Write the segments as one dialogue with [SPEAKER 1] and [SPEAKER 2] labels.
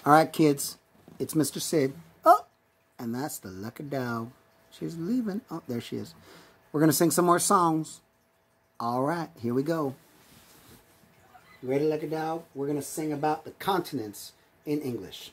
[SPEAKER 1] All right, kids, it's Mr. Sid. Oh, and that's the lucky dog. She's leaving. Oh, there she is. We're going to sing some more songs. All right, here we go. You ready, lucky dog? We're going to sing about the continents in English.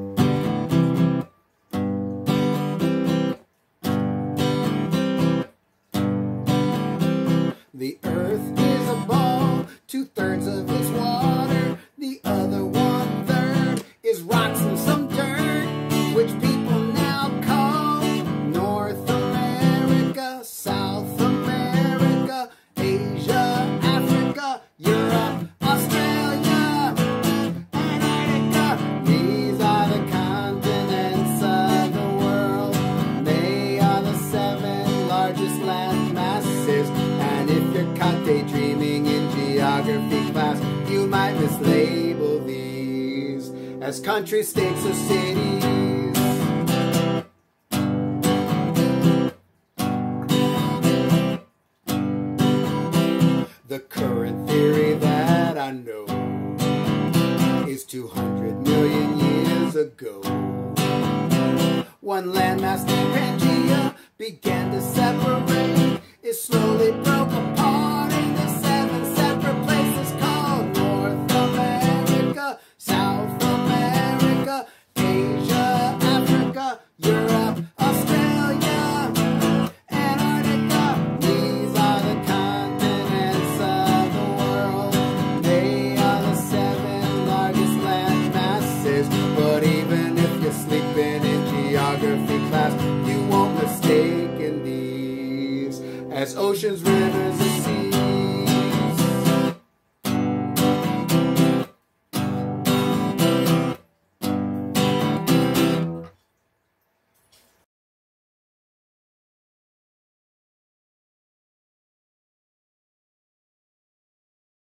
[SPEAKER 1] The earth is a ball, 2/3 of it's water. The other 1/3 is rocks and some dirt, which people now call North America, South America, Asia, Africa, Europe, Australia, Antarctica. These are the continents of the world. They are the 7 largest land masses. And if you're caught daydreaming in geography class, you might mislabel these as countries, states, or cities. The current theory that I know is 200 million years ago, one landmass named Pangea began to separate. It slowly broke apart into 7 separate places called North America, South America, Asia, Africa, Europe, Australia, Antarctica. These are the continents of the world. They are the 7 largest land masses. But even if you're sleeping in geography class, you won't mistake as oceans.